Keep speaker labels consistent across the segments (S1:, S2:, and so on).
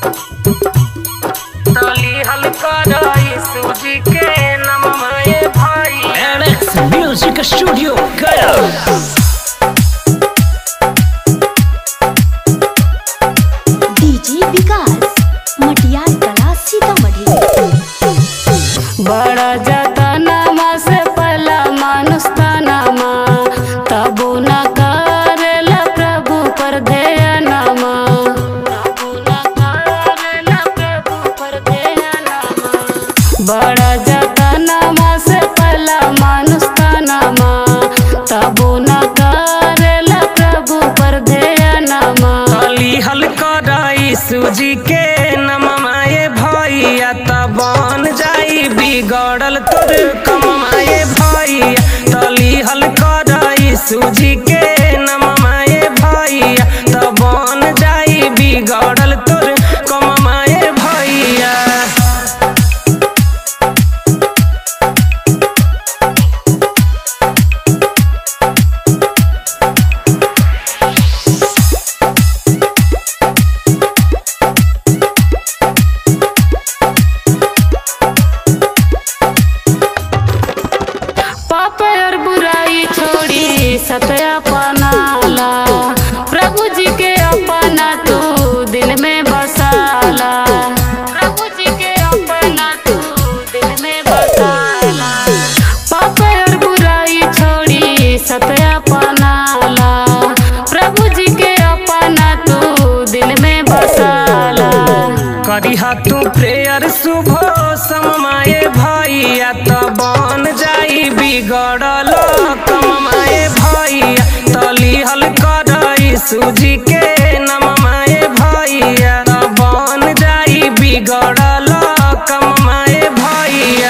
S1: तली हल्का सूजी के नममाए भाई।
S2: एलेक्स म्यूजिक स्टूडियो गया।
S3: डीजे विकास मटियार कला सीतामढ़ी।
S4: बड़ा जाता नामा से पहला मानुष नामा तबु न करेला प्रभु पर ध्यानमा। बड़ा जाता नामा से पहला मानुष नामा तबु न करेला प्रभु पर ध्यानमा।
S1: तली हल्का सूजी के नममाए भैया तब बन जाई बिगड़ल तोर कमाए भैया। तली हल्का सूजी के नममाए भैया तब बन जाई बिगड़ल तोर कमाए भैया।
S4: सत्या पनाला प्रभु जी के अपना तू दिल में बसाला। प्रभु जी के अपना तू दिल में बसाला। पाप और बुराई छोड़ी सत्या पनाला प्रभु जी के अपना तू दिल में बसाला।
S1: करिहा तू प्रेयर सुबह सममाए भैया तब बन जाई बिगड़ल कमाए भैया। तली हल्का सूजी के नममाए भैया तब बन जाई बिगड़ल कमाए भैया।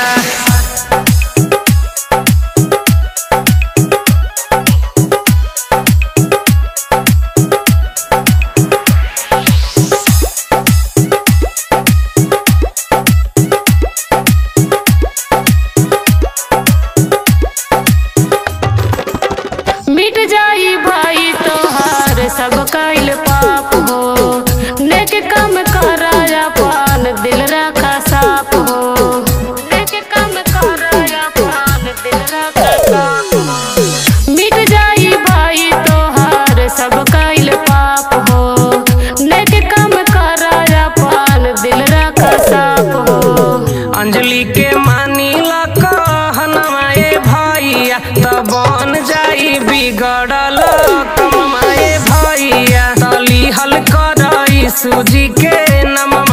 S4: मिट जाई भाई तोहार सब कैल पाप हो। नेक काम कराया पान दिल रखा साफ हो। नेक काम कराया पान दिल रखा साफ हो। मिट जाई भाई तोहार सब कैल पाप हो। नेक काम कराया पान दिल रखा साफ हो।
S1: अंजलि के मानी कहनमाए भैया तब बन जाई बिगड़ल कमाए भैया। तली हल्का सूजी के नम